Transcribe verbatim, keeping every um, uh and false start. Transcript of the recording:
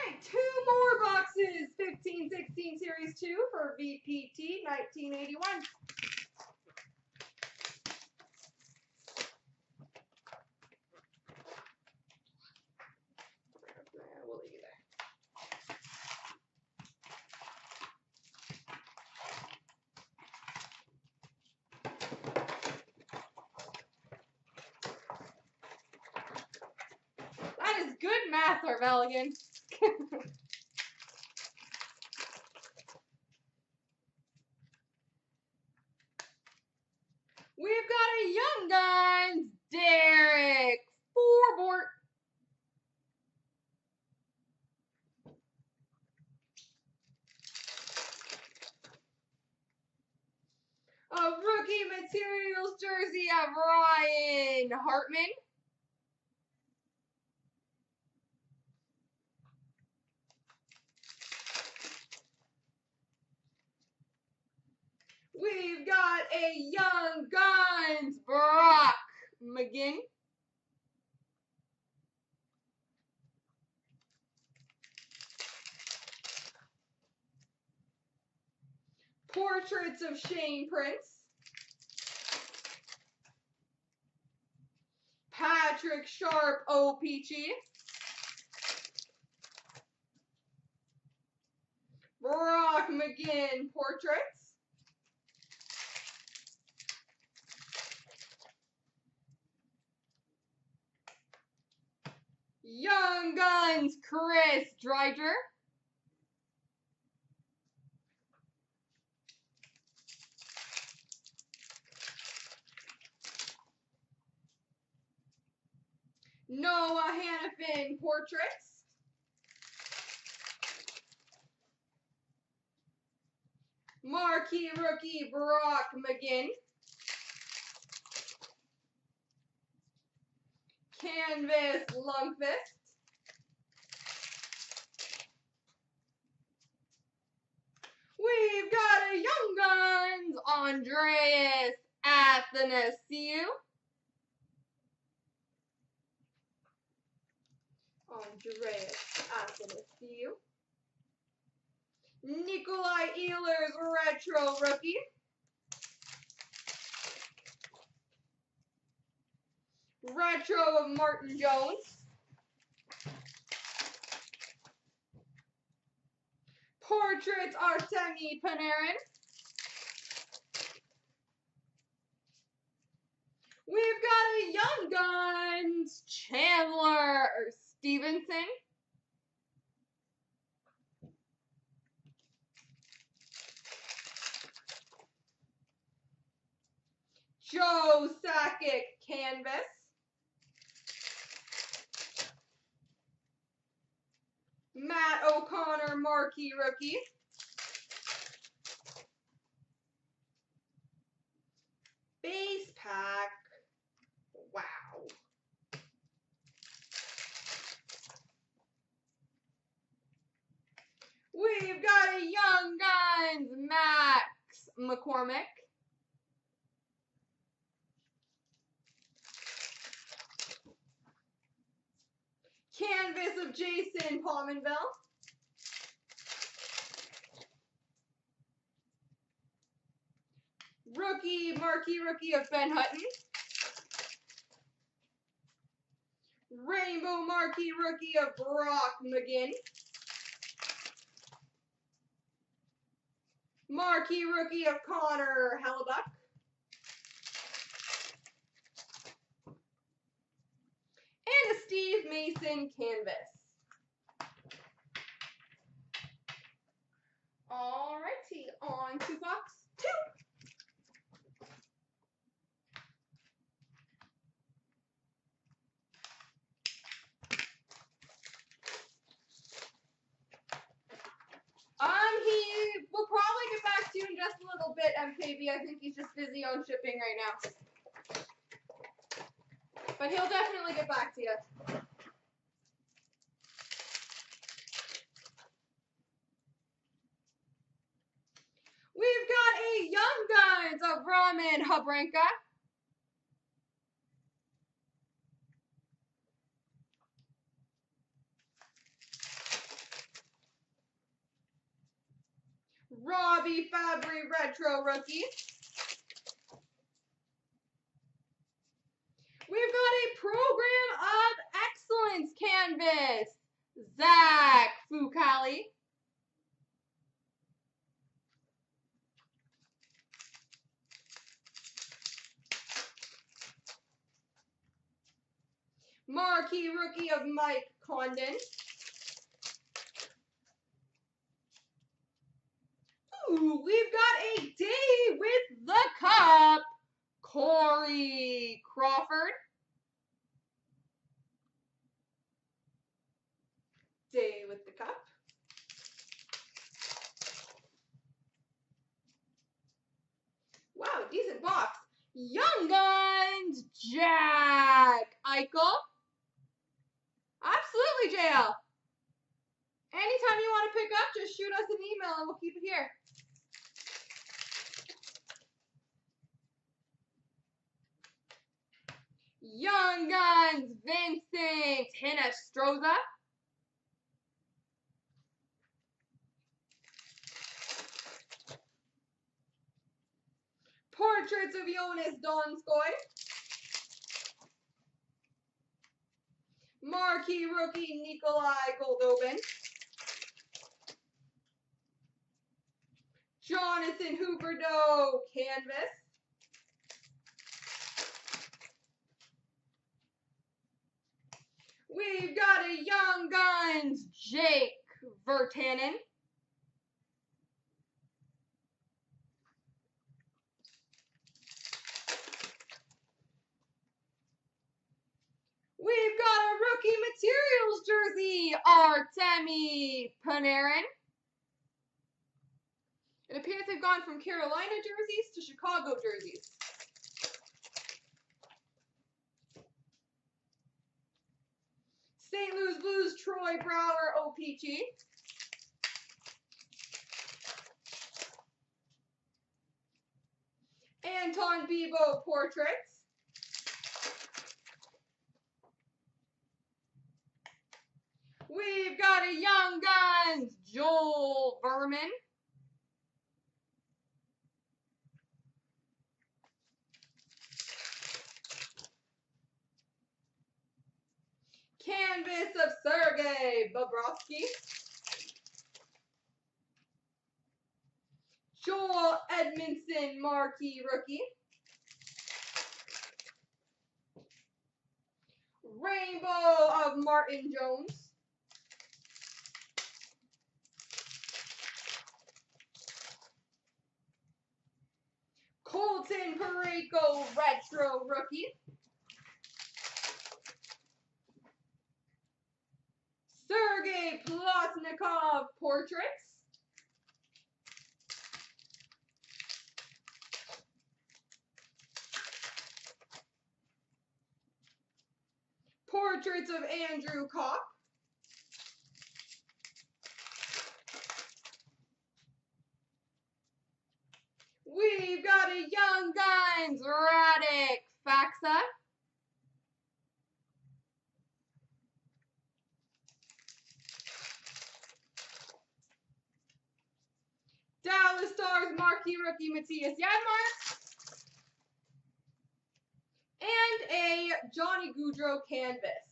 right, two more boxes. fifteen sixteen Series two for V P T nineteen eighty-one. We'll leave you there. That is good math, Arveligan. We've got a Young Guns, Derek Forbort. A rookie materials jersey of Ryan Hartman. We've got a Young Guns, Brock McGinn. Portraits of Shane Prince. Patrick Sharp, O P G. Brock McGinn, portraits. Young Guns, Chris Driedger. Noah Hannafin, portraits. Marquee rookie, Brock McGinn. Canvas, Lundqvist. We've got a Young Guns, Andreas Athanasiou. Andreas Athanasiou. Nikolai Ehlers, retro rookie. Retro of Martin Jones. Portraits, Artemi Panarin. We've got a Young Guns, Chandler Stevenson. Joe Sakic, canvas. Matt O'Connor, marquee rookie. Base pack. Wow. We've got a Young Guns, Max McCormick. Canvas of Jason Pominville. Rookie, marquee rookie of Ben Hutton. Rainbow marquee rookie of Brock McGinn. Marquee rookie of Connor Hellebuyck. And a Steve Mason canvas. Alrighty, on to box two. Um, he will probably get back to you in just a little bit, M K B. I think he's just busy on shipping right now. But he'll definitely get back to you. We've got a Young Guns of Roman Habranka. Robby Fabbri Retro Rookie. We've got a Program of Excellence canvas. Zach Fucale. Marquee rookie of Mike Condon. Ooh, we've got a day with the cup. Corey Crawford. Day with the cup. Wow, decent box. Young Guns, Jack Eichel. Absolutely, J L. Anytime you want to pick up, just shoot us an email and we'll keep it here. Young Guns, Vincent Hinostroza. Portraits of Jonas Donskoy. Marquee rookie Nikolai Goldobin. Jonathan Huberdeau canvas. We've got a Young Guns Jake Virtanen. We've got a Rookie Materials jersey, Artemi Panarin. It appears they've gone from Carolina jerseys to Chicago jerseys. Saint Louis Blues, Troy Brouwer, O P G. Anton Bibo portraits. We've got a Young Guns, Joel Vermin. Canvas of Sergei Bobrovsky. Joel Edmondson marquee rookie. Rainbow of Martin Jones. Colton Parayko retro rookie. Sergei Plotnikov portraits. Portraits of Andrew Kopp. We've got a Young Guns Radek Faksa. Dallas Stars marquee rookie Matthias Janmark. And a Johnny Gaudreau canvas.